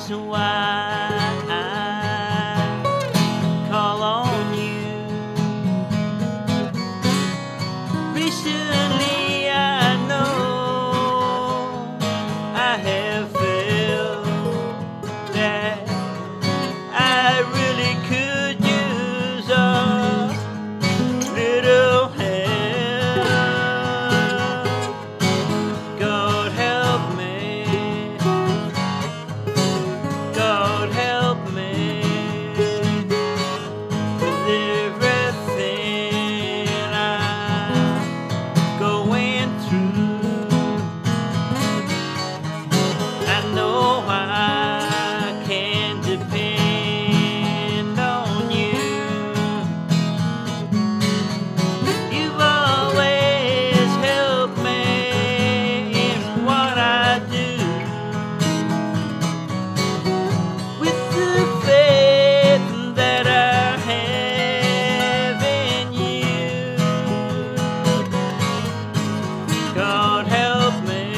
reason why I call on you. Recently I know I have felt that I really could use a little help. God help me. God help me with everything I'm going through. I know I can depend on you. You've always helped me in what I do. With the faith that I have in you. God help me.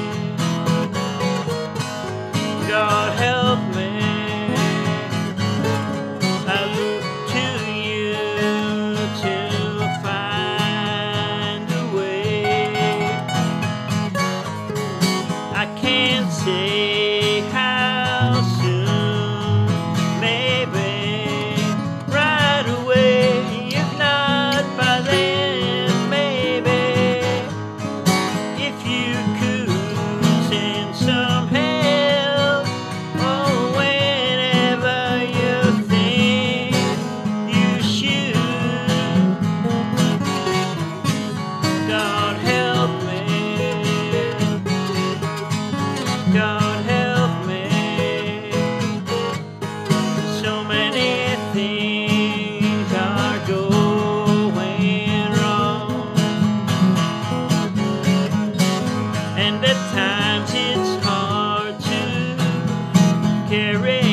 God help me. I look to you to find a way. I can't say how soon, maybe right away. If not by then, maybe if you could send some help, or whenever you think you should. God help me. God help me. So many things are going wrong, and at times it's hard to carry